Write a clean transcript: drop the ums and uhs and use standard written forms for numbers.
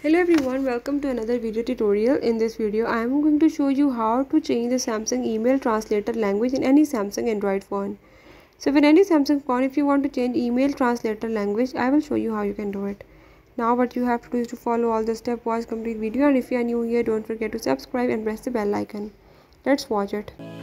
Hello everyone, welcome to another video tutorial. In this video I am going to show you how to change the Samsung email translator language in any Samsung Android phone. So in any Samsung phone, if you want to change email translator language, I will show you how you can do it. Now what you have to do is to follow all the steps, watch complete video, and if you are new here, don't forget to subscribe and press the bell icon. Let's watch it.